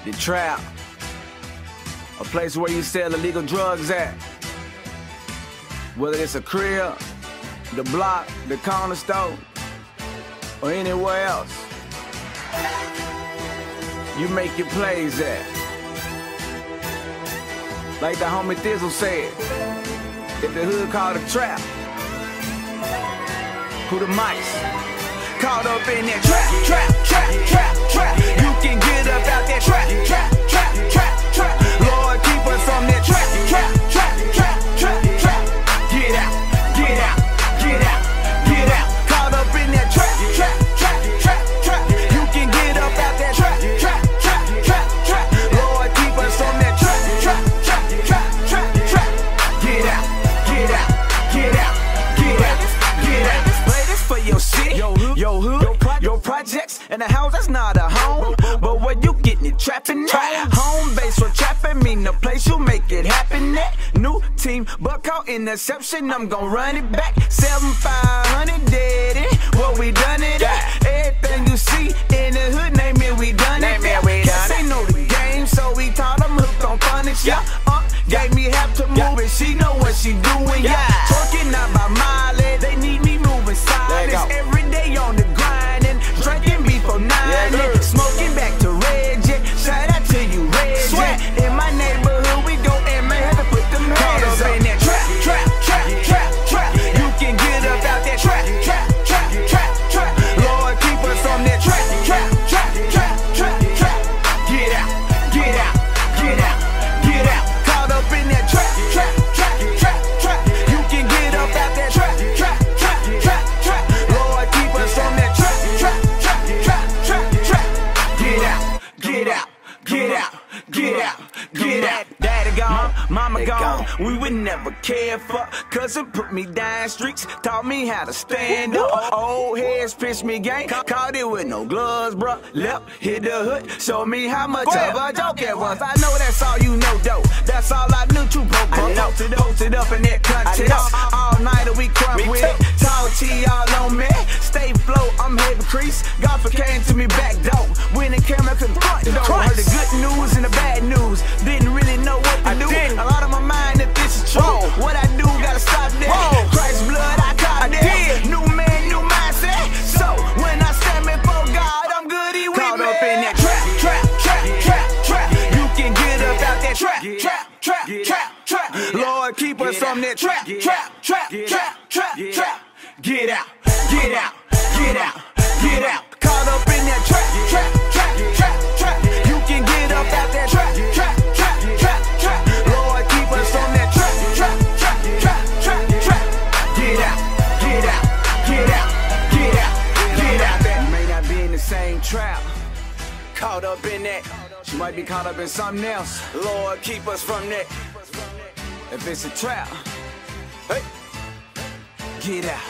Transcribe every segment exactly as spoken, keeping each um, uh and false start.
The trap, a place where you sell illegal drugs at. Whether it's a crib, the block, the corner store, or anywhere else, you make your plays at. Like the homie Thizzle said, if the hood called a trap, who the mice? Caught up in that trap, trap, trap, trap, trap. You can get up out that trap, trap, trap, trap, trap. Lord, keep us from that trap, trap, trap, trap, trap, trap. Get out, get out, get out, get out. Caught up in that trap, trap, trap, trap, trap. You can get up out that trap, trap, trap, trap, trap. Lord, keep us from that trap, trap, trap, trap, trap, trap. Get out, get out, get out, get out, get out. Play this for your city, your hood, your, hood, your, pro your projects, and a house that's not a home, but where you getting it trapping at. Home base for trapping mean the place you make it happen at. New team, but caught interception, I'm gon' run it back. Seven five hundred dead it, what we done it at. Everything you see in the hood, name it, we done it. Cats ain't know the game, so we taught them hooked on phonics. Yeah, uh, gave me half to move it, she know what she doing. Yeah, talking out my mileage, they need me moving silence. Every day on the grind and drinking before nine, yeah, smoking back to Red Jet. Shout out to you, Red Jet. In my neighborhood, we go and may have to put them hands up in that trap, trap, trap, trap, trap. You can get up out that trap, trap, trap, trap, trap. Lord, keep us from that trap, trap, trap, trap, trap, trap. Get out, get out, get out, get out. Caught up in that trap, trap, trap, trap, trap. You can get up out that trap, trap, trap, trap, trap. Lord, keep us from that trap, trap, trap, trap, trap, trap. Get out, get out, get out, get out, get out. Daddy gone, mama gone, we would never care for. Cousin put me down streets, taught me how to stand up. Old heads pitched me game, caught it with no gloves, bruh. Left, hit the hood, show me how much of a joke it was. I know that's all you know, though. That's all I knew, too broke. Posted, posted up in that contest. All night we crunk with it. Tall T all on me. Stay flow, I'm heavy crease. Golfer came to me back door. When the camera couldn't front door. Heard the good news and the bad news. Didn't really know what to do. A lot on my mind if this is true. What I do, gotta stop that. Christ's blood, I caught that. New man, new mindset. So when I stand before God, I'm good, he with me. Caught up in that trap, trap, trap, trap, trap. You can get up out that trap, trap, trap, trap, trap. Lord, keep us from that trap, trap, trap, trap, trap, trap. Get out, get out, get out, get out. Caught up in that trap, trap, trap, trap, trap. You can get up out that trap, trap, trap, trap, trap. Lord, keep us from that trap, trap, trap, trap, trap, trap. Get out, get out, get out, get out, get out. That may not be in the same trap. Caught up in that. She might be caught up in something else. Lord, keep us from that. If it's a trap, hey, get out.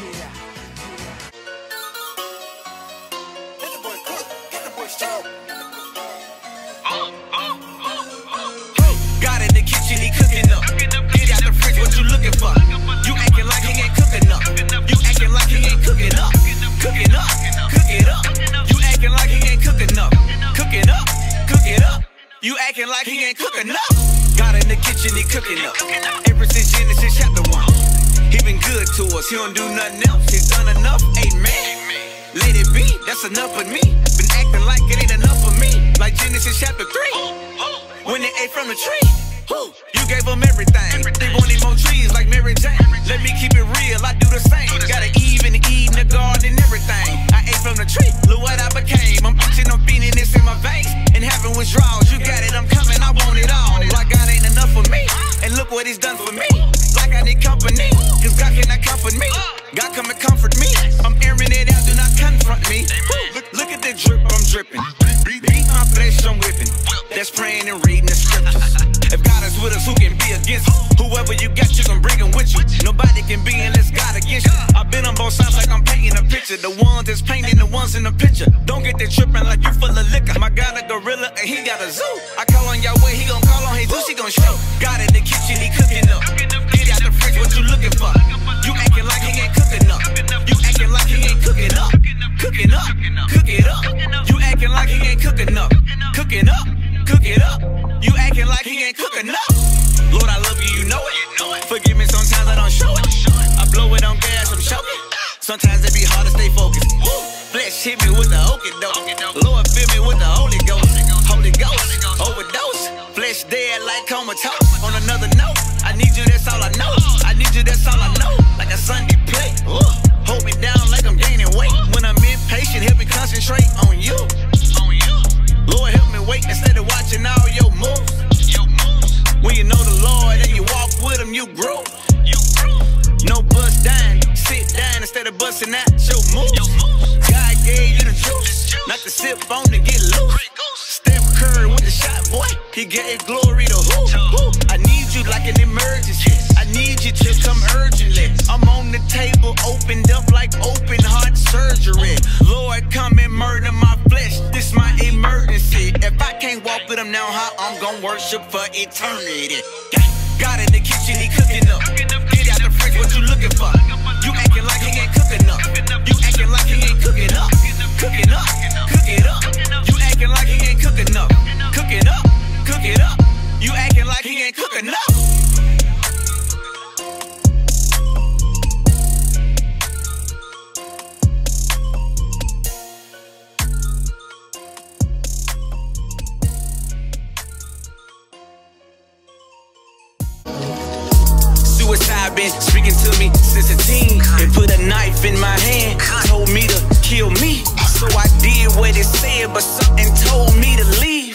Got in the kitchen, he cooking up. Get out the fridge, what you looking for? You acting like he ain't cooking up. You acting like he ain't cooking up. Cooking up, cook it up. You acting like he ain't cooking up. Cooking up, cook it up. You acting like he ain't cooking up. Got in the kitchen, he cooking up. Ever since Genesis chapter one, he been good to us. He don't do nothing else. He's done enough. Amen. Let it be. That's enough for me. Been acting like it ain't enough for me. Like Genesis chapter three, when they ate from the tree. You gave them everything. They wanted more trees like Mary Jane. Let me keep it real. I do the same. Got an Eve and Eve in the garden and everything. I ate from the tree. Look what I became. I'm itching, I'm feeling this in my veins. And having withdrawals. You got it, I'm coming. I want it all. Like God ain't enough for me. And look what he's done for me. Like I need company. Cause God cannot comfort me. God come and comfort me. I'm airing it out. Do not confront me. Look, look at the drip I'm dripping. Beat my flesh, I'm whipping. That's praying and reading the scriptures. If God is with us, who can be against us? Whoever you got, you can bring him with you. Nobody can be unless God against you. I've been on both sides like I'm painting a picture. The ones that's painting, the ones in the picture. Don't get that tripping like you full of liquor. My God a gorilla and he got a zoo. I call on Yahweh, he gon' call on Jesus, he gon' shoot. God in the kitchen, he cooking up. Get out the fridge, what you looking for? You acting like he ain't cooking up. You acting like he ain't cooking up. Cooking up, cook it up. You acting like he ain't cooking up. Cooking up. Sometimes it be hard to stay focused. Flesh hit me with the okey doke. Lord fill me with the Holy Ghost. Holy Ghost, overdose. Flesh dead like comatose. On another note, I need you, that's all I know. I need you, that's all I know. Like a Sunday play. Hold me down like I'm gaining weight. When I'm impatient, help me concentrate on you. On you. Lord, help me wait instead of watching all your moves. Your moves. When you know the Lord and you walk with him, you grow. You grow. No bust down, sit down instead of busting out your moves. Your moves. God gave you the juice, not to sip on and get loose. Steph Curry with the shot, boy. He gave glory to who? Who? I need you like an emergency. I need you to come urgently. I'm on the table, opened up like open heart surgery. Lord, come and murder my flesh. This my emergency. If I can't walk with him now, how I'm gonna worship for eternity? God in the kitchen, he cooking up. Get out the fridge, what you looking for? You acting like he ain't cooking up. You acting like he ain't cooking up. Cooking up, cook it up. You acting like he ain't cooking up. Cook it up, cook it up. You acting like he ain't cooking up. Suicide been speaking to me since a teen. It put a knife in my hand, told me to kill me. So I did what it said, but something told me to leave.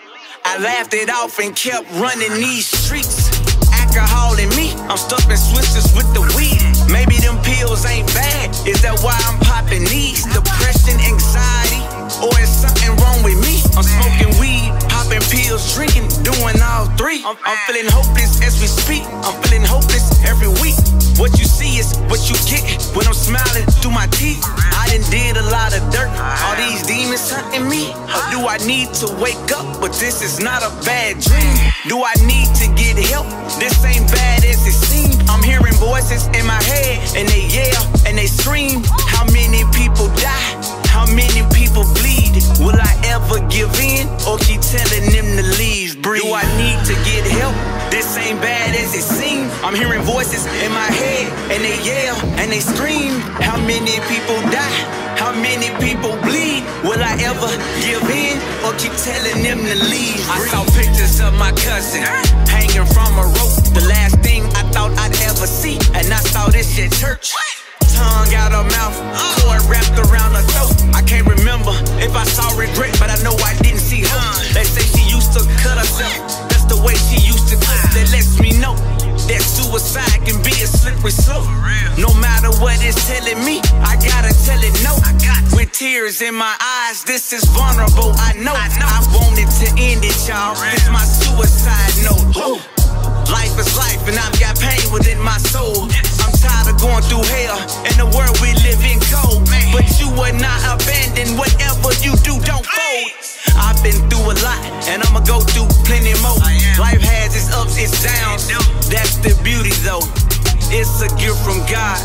I laughed it off and kept running these streets. Alcohol in me, I'm stuffing switches with the weed. Maybe them pills ain't bad, is that why I'm popping these? Depression, anxiety, or is something wrong with me? I'm smoking weed, popping pills, drinking, doing all three. I'm, I'm feeling hopeless as we speak, I'm feeling hopeless every week. What you see is what you get when I'm smiling through my teeth. I done did a lot of dirt, all these demons hunting me. Or do I need to wake up, but this is not a bad dream? Do I need to get help? This ain't bad as it seems. I'm hearing voices in my head, and they yell, and they scream. How many people die? How many people bleed? Will I ever give in, or keep telling them to leave? Breathe. Do I need to get help? This ain't bad as it seems. I'm hearing voices in my head, and they yell, and they scream. How many people die? How many people bleed? Will I ever give in, or keep telling them to leave? I saw pictures of my cousin hanging from a rope. The last thing I thought I'd ever see, and I saw this at church. Tongue out her mouth, cord wrapped around her throat. I can't remember if I saw regret, but I know I didn't see her. They say she used to cut herself, that's the way she used to cook. That lets me know that suicide can be a slippery slope. No matter what it's telling me, I gotta tell it no. With tears in my eyes, this is vulnerable, I know. I wanted to end it, y'all. It's my suicide note. Ooh. Life is life, and I've got pain within my soul. I'm tired of going through hell, in the world we live in cold. But you will not abandon, whatever you do, don't fold. I've been through a lot, and I'ma go through plenty more. Life has its ups, its downs, that's the beauty though. It's a gift from God,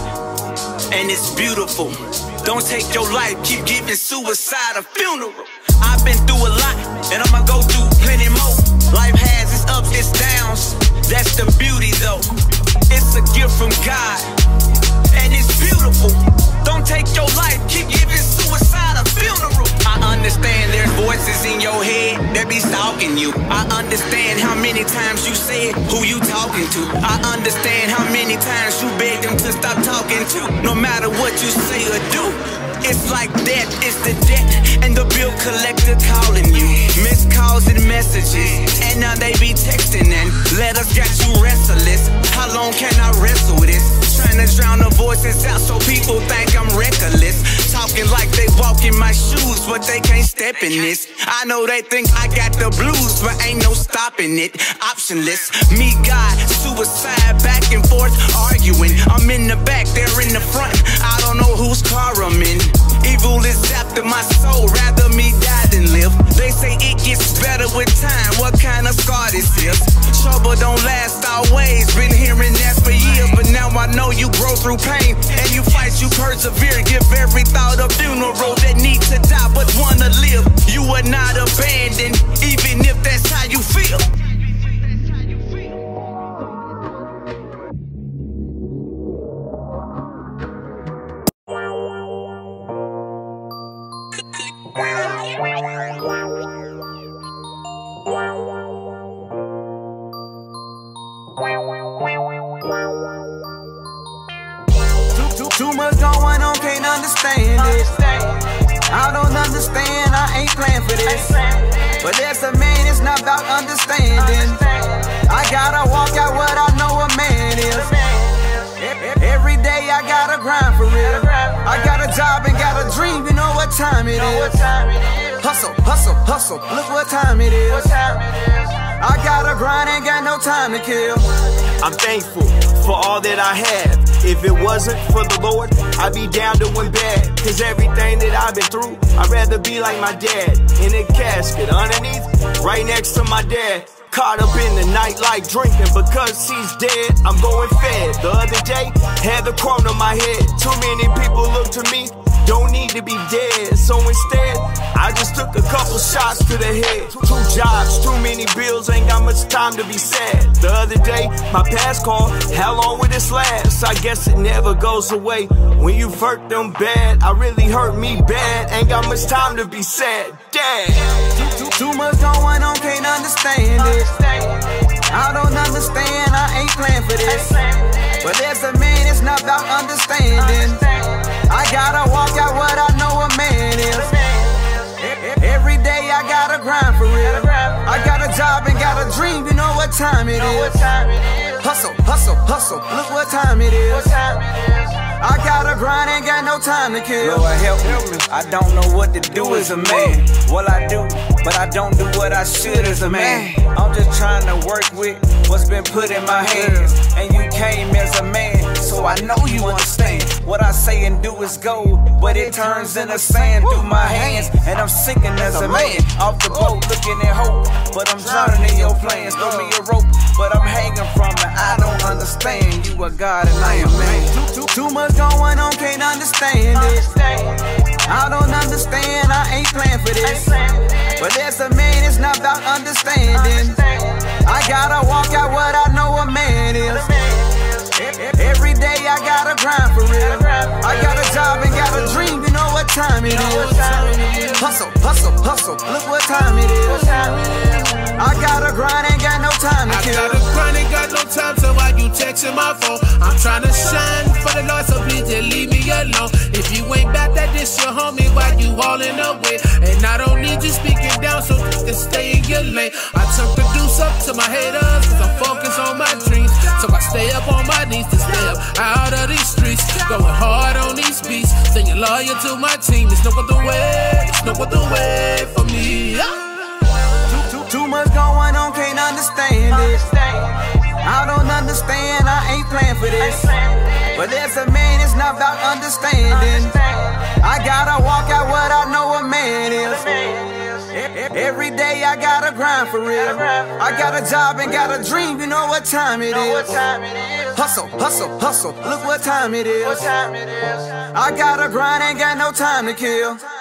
and it's beautiful. Don't take your life, keep giving suicide a funeral. I've been through a lot, and I'ma go through plenty more. Life has its ups, its downs, that's the beauty though. It's a gift from God, and it's beautiful. Don't take your life, keep giving suicide a funeral. I understand there's voices in your head that be stalking you. I understand how many times you said who you talking to. I understand how many times you begged them to stop talking to. No matter what you say or do, it's like that, it's the debt, and the bill collector calling you. Missed calls and messages, and now they be texting and letters got you restless. How long can I wrestle this? Trying to drown the voices out so people think I'm reckless. Talking like they walk in my shoes, but they can't step in this. I know they think I got the blues, but ain't no stopping it. Optionless, me, God, suicide, back and forth arguing. I'm in the back, they're in the front. I don't know whose car I'm in. Evil is after my soul, rather me die than live. They say it gets better with time, what kind of scar this is? Trouble don't last always, been hearing that for years. But now I know you grow through pain, and you fight, you persevere. Give every thought a funeral that need to die but wanna live. You are not abandoned, even if that's how you feel. Too, too, too much going on, can't understand it. I don't understand, I ain't playing for this. But as a man, it's not about understanding. I gotta walk out what I know a man is. Every day I gotta grind for real. I got a job and got a dream, you know what time it is. Hustle, hustle, hustle, look what time it is. I gotta grind, ain't got no time to kill. I'm thankful for all that I have. If it wasn't for the Lord, I'd be down doing bad. Cause everything that I've been through, I'd rather be like my dad. In a casket underneath, right next to my dad. Caught up in the nightlife drinking because he's dead, I'm going fed. The other day, had the crown on my head. Too many people look to me, don't need to be dead. So instead, I just took a couple shots to the head. Two jobs, too many bills, ain't got much time to be sad. The other day, my past called, how long will this last? I guess it never goes away. When you've hurt them bad, I really hurt me bad. Ain't got much time to be sad, damn. Too, too, too much going on, can't understand it. I don't understand, I ain't playing for this. But as a man, it's not about understanding. I gotta walk out what I know a man is. Every day I gotta grind for real. I got a job and got a dream, you know what time it is. Hustle, hustle, hustle, look what time it is. I gotta grind, ain't got no time to kill. Lord help me, I don't know what to do as a man. Well I do, but I don't do what I should as a man. I'm just trying to work with what's been put in my hands. And you came as a man, so I know you understand. What I say and do is gold, but it turns into sand through my hands. And I'm sinking as a man, off the boat looking at hope. But I'm drowning in your plans, throw me a rope, but I'm hanging from it. I don't understand, you a God and I am man. Too, too, too much going on, can't understand it. I don't understand, I ain't playing for this. But as a man, it's not about understanding. I gotta walk out what I know a man is. Every day I gotta grind for real. I got a job and got a dream, you know what time it is. Hustle, hustle, hustle, look what time it is. I gotta grind, ain't got no time to kill. I gotta grind, ain't got no time, so why you texting my phone? I'm trying to shine for the Lord, so please just leave me alone. If you ain't back that this your homie, why you all in the way? And I don't need you speaking down, so just stay in your lane. I took the deuce up to my haters, cause I'm focused on my dreams. So I stay up on my knees to stay up out of these streets. Going hard on these beats, staying loyal to my team. There's no other way, there's no other way for me. Too, too, too much going on, can't understand it. I don't understand, I ain't playing for this. But as a man, it's not about understanding. I gotta walk out what I know a man is. Every day I gotta grind for real. I got a job and got a dream, you know what time it is. Hustle, hustle, hustle, look what time it is. I gotta grind, ain't got no time to kill.